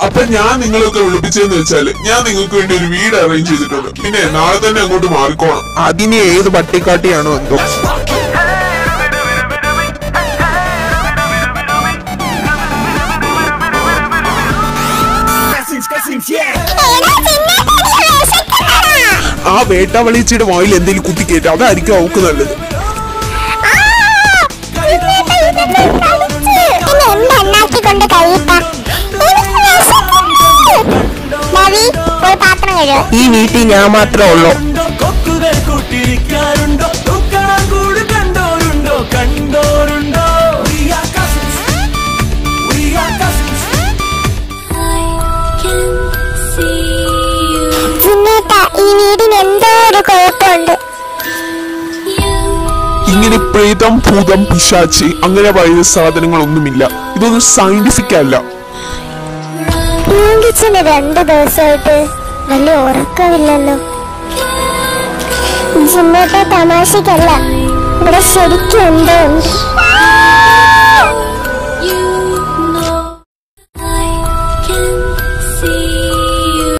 അപ്പൊ ഞാൻ നിങ്ങളൊക്കെ വിളിപ്പിച്ചെന്ന് വെച്ചാല് ഞാൻ നിങ്ങൾക്ക് വേണ്ടി ഒരു വീട് അറേഞ്ച് ചെയ്തിട്ടുണ്ട്. പിന്നെ നാളെ തന്നെ അങ്ങോട്ട് മാറിക്കോണം. അതിന് ഏത് പട്ടിക്കാട്ടിയാണോ എന്തോ. ആ വേട്ടാവളിച്ചിയുടെ വായിൽ എന്തെങ്കിലും കുത്തിക്കേറ്റ അതായിരിക്കും അവക്ക് നല്ലത്. ഈ വീട്ടിൽ ഞാൻ മാത്രമേ ഉള്ളൂ. ഈ വീടിന് എന്തോ ഒരു കുഴപ്പമുണ്ട്. ഇങ്ങനെ പ്രേതം ഭൂതം പിശാചി അങ്ങനെ പറയുന്ന സാധനങ്ങളൊന്നുമില്ല. ഇതൊന്നും സയന്റിഫിക് അല്ല. 2 ദിവസമായിട്ട് വലിയ ഉറക്കമില്ലല്ലോ. ജിമ്മേട്ട തമാശക്കല്ല, ഇവിടെ ശരിക്കും എന്തോ ഉണ്ട്.